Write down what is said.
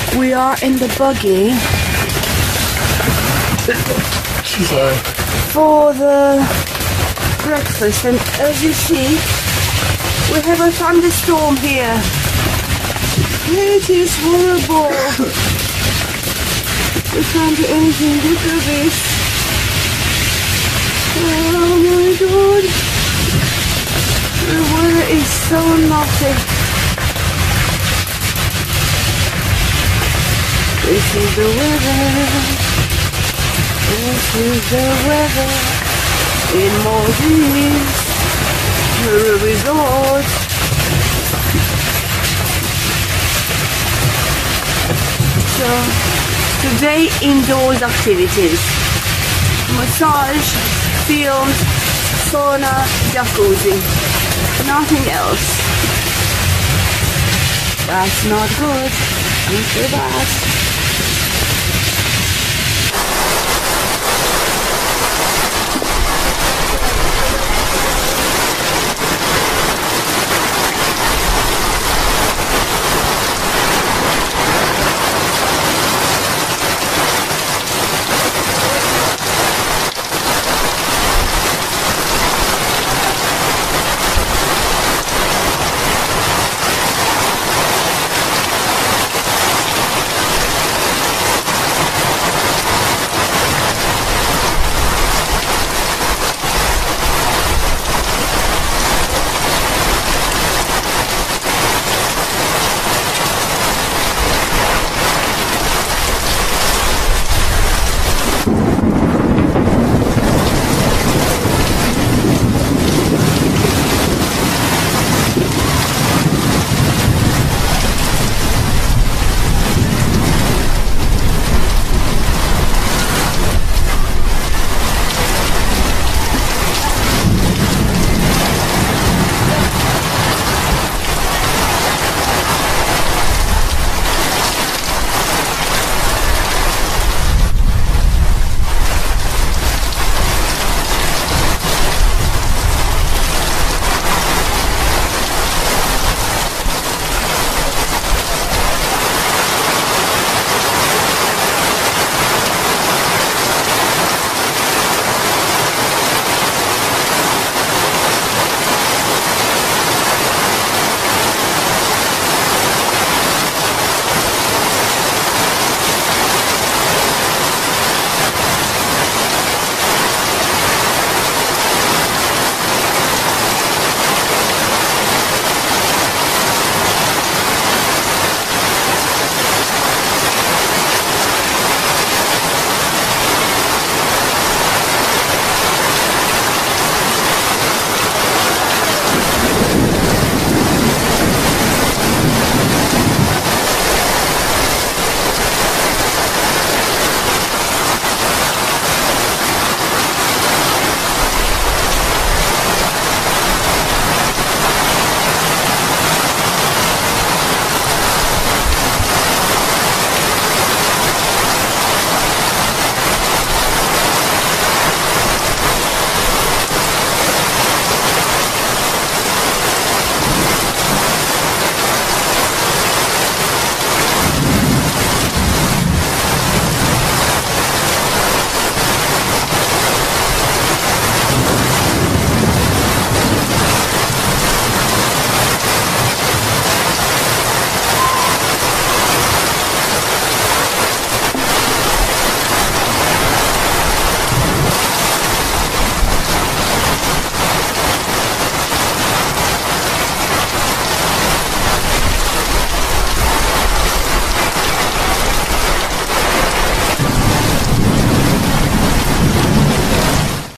We are in the buggy for the breakfast, and as you see, we have a thunderstorm here. It is horrible. We can't do anything. Look at this. Oh my god. The weather is so naughty. This is the weather. This is the weather in Maldives, the resort. So today indoors activities: massage, films, sauna, jacuzzi. Nothing else. That's not good. Don't do that.